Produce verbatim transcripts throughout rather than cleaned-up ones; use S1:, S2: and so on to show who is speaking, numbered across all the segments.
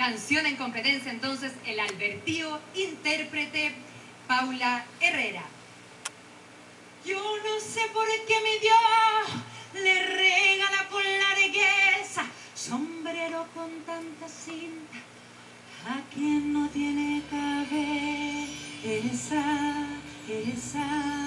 S1: canción en competencia, entonces, el Albertío, intérprete Paula Herrera.
S2: Yo no sé por qué mi Dios le regala con largueza sombrero con tanta cinta a quien no tiene cabeza, esa.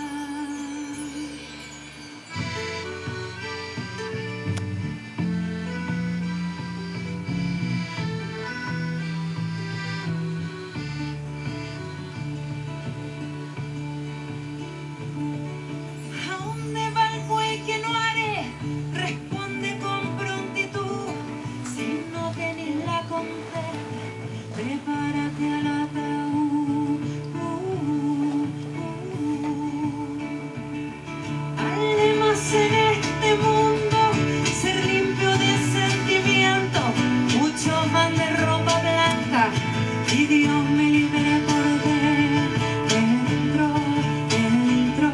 S2: Prepárate al ataúd. Uh, uh, uh. Además en este mundo ser limpio de sentimiento, mucho más de ropa blanca, y Dios me libre por dentro, dentro.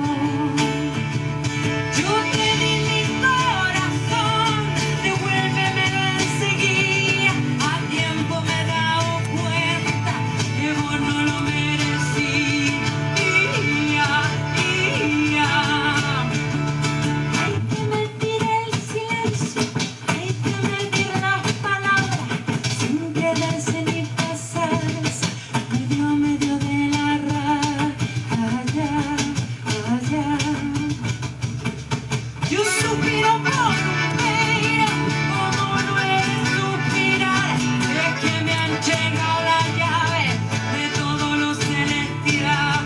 S2: Yo te di mi corazón, devuélvemelo enseguida, a tiempo me he dado cuenta que vos no lo merecías. Hay que medir el silencio, hay que medir las palabras, sin quedarse ni pasarse, medio a medio de la raya, allá. Yo suspiro por un peiro, como no es suspirar, es que me han llegado la llave de todo lo celestial.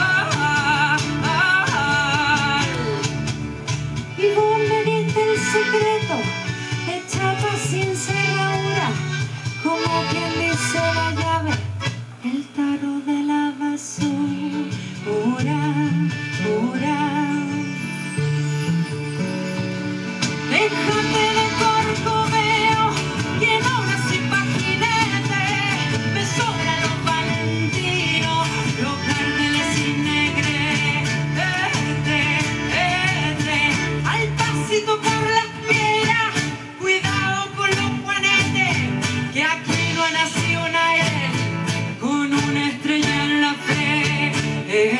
S2: Y vos me diste el secreto, de chapa sin cerradura, como quien dice la llave, el tarro de la basura, ora. Déjate de corcoveo, que no nací pa' jinete, me sobran los valentinos, los carteles sin negrete, al pasito por las piedras, cuidado con los juanetes, que aquí no ha nacido nadie con una estrella en la frente,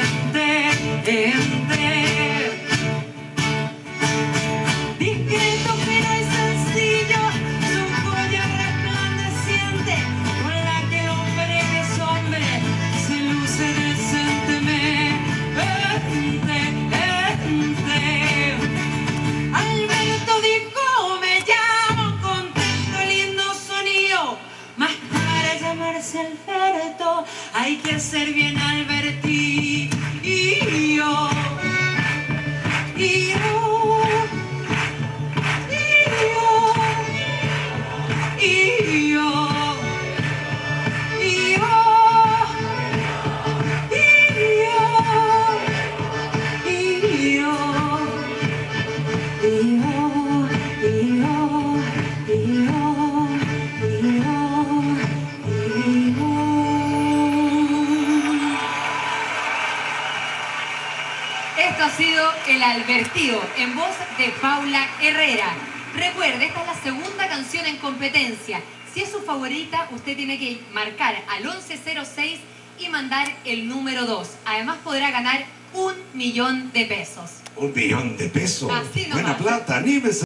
S2: discreto pero es sencillo, su joya resplandeciente, con la que el hombre que es hombre se luce decentemente. Alberto dijo, me llamo, contento, lindo sonido, más para llamarse Alberto hay que ser bien Albertillo.
S1: Esto ha sido el Albertío, en voz de Paula Herrera. Recuerde, esta es la segunda canción en competencia. Si es su favorita, usted tiene que marcar al once cero seis y mandar el número dos. Además podrá ganar un millón de pesos.
S3: Un millón de pesos.
S1: Así nomás.
S3: Buena plata, anímese.